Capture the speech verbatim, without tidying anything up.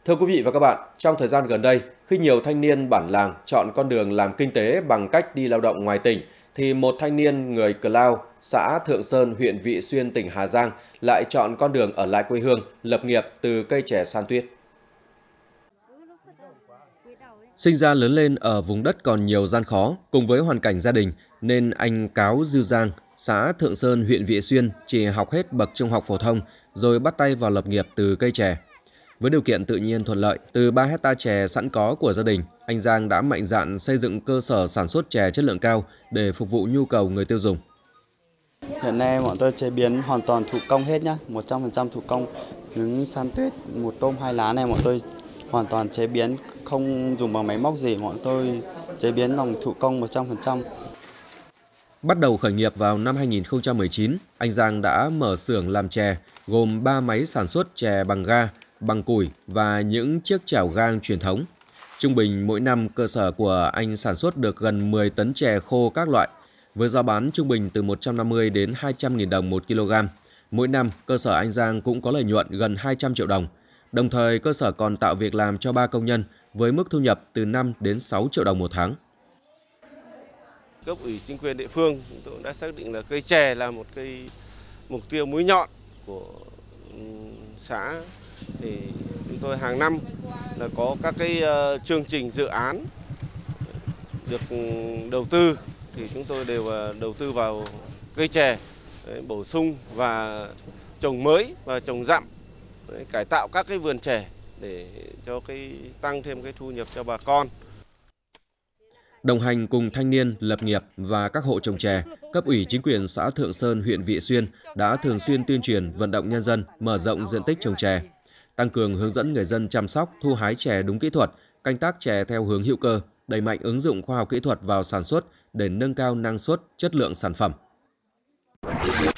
Thưa quý vị và các bạn, trong thời gian gần đây, khi nhiều thanh niên bản làng chọn con đường làm kinh tế bằng cách đi lao động ngoài tỉnh, thì một thanh niên người Cờ Lao, xã Thượng Sơn, huyện Vị Xuyên, tỉnh Hà Giang lại chọn con đường ở lại quê hương, lập nghiệp từ cây chè san tuyết. Sinh ra lớn lên ở vùng đất còn nhiều gian khó, cùng với hoàn cảnh gia đình, nên anh Cáo Dư Giang, xã Thượng Sơn, huyện Vị Xuyên chỉ học hết bậc trung học phổ thông, rồi bắt tay vào lập nghiệp từ cây chè. Với điều kiện tự nhiên thuận lợi, từ ba hecta chè sẵn có của gia đình, anh Giang đã mạnh dạn xây dựng cơ sở sản xuất chè chất lượng cao để phục vụ nhu cầu người tiêu dùng. Hiện nay bọn tôi chế biến hoàn toàn thủ công hết nhá, một trăm phần trăm thủ công. Trứng san tuyết, một tôm hai lá này bọn tôi hoàn toàn chế biến, không dùng bằng máy móc gì, bọn tôi chế biến bằng thủ công một trăm phần trăm. Bắt đầu khởi nghiệp vào năm hai nghìn không trăm mười chín, anh Giang đã mở xưởng làm chè, gồm ba máy sản xuất chè bằng ga, bằng củi và những chiếc chảo gang truyền thống. Trung bình mỗi năm cơ sở của anh sản xuất được gần mười tấn chè khô các loại, với giá bán trung bình từ một trăm năm mươi đến hai trăm nghìn đồng một kg. Mỗi năm, cơ sở anh Giang cũng có lợi nhuận gần hai trăm triệu đồng. Đồng thời, cơ sở còn tạo việc làm cho ba công nhân với mức thu nhập từ năm đến sáu triệu đồng một tháng. Cấp ủy chính quyền địa phương chúng tôi đã xác định là cây chè là một cây mục tiêu mũi nhọn của xã. Thì chúng tôi hàng năm là có các cái uh, chương trình dự án được đầu tư, thì chúng tôi đều uh, đầu tư vào cây chè, đấy, bổ sung và trồng mới và trồng dặm, đấy, cải tạo các cái vườn chè để cho cái tăng thêm cái thu nhập cho bà con. Đồng hành cùng thanh niên lập nghiệp và các hộ trồng chè, cấp ủy chính quyền xã Thượng Sơn, huyện Vị Xuyên đã thường xuyên tuyên truyền vận động nhân dân mở rộng diện tích trồng chè, tăng cường hướng dẫn người dân chăm sóc, thu hái chè đúng kỹ thuật, canh tác chè theo hướng hữu cơ, đẩy mạnh ứng dụng khoa học kỹ thuật vào sản xuất để nâng cao năng suất, chất lượng sản phẩm.